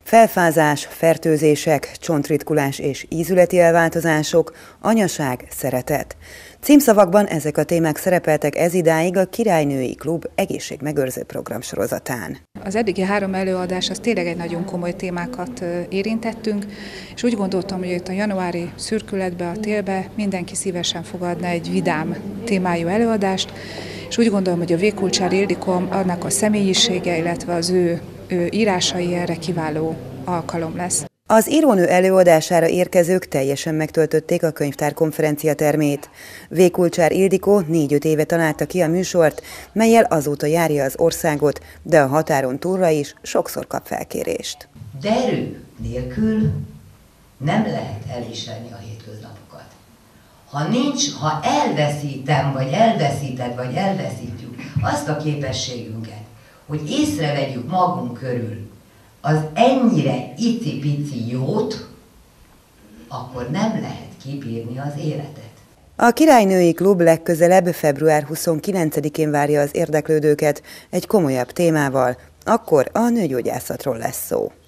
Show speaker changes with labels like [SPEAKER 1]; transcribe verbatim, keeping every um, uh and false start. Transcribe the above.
[SPEAKER 1] Felfázás, fertőzések, csontritkulás és ízületi elváltozások, anyaság, szeretet. Címszavakban ezek a témák szerepeltek ezidáig a Királynői Klub egészségmegőrző programsorozatán.
[SPEAKER 2] Az eddigi három előadás az tényleg egy nagyon komoly témákat érintettünk, és úgy gondoltam, hogy itt a januári szürkületbe, a télbe mindenki szívesen fogadna egy vidám témájú előadást, és úgy gondolom, hogy a Vékulcsár Ildikó, annak a személyisége, illetve az ő, ő írásai erre kiváló alkalom lesz.
[SPEAKER 1] Az írónő előadására érkezők teljesen megtöltötték a könyvtár konferenciatermét. Vékulcsár Ildikó négy-öt éve találta ki a műsort, mellyel azóta járja az országot, de a határon túlra is sokszor kap felkérést.
[SPEAKER 3] Derű nélkül nem lehet elismerni a hétköznapokat. Ha nincs, ha elveszítem, vagy elveszíted, vagy elveszítjük azt a képességünket, hogy észrevegyük magunk körül az ennyire icipici jót, akkor nem lehet kibírni az életet.
[SPEAKER 1] A Királynői Klub legközelebb február huszonkilencedikén várja az érdeklődőket egy komolyabb témával, akkor a nőgyógyászatról lesz szó.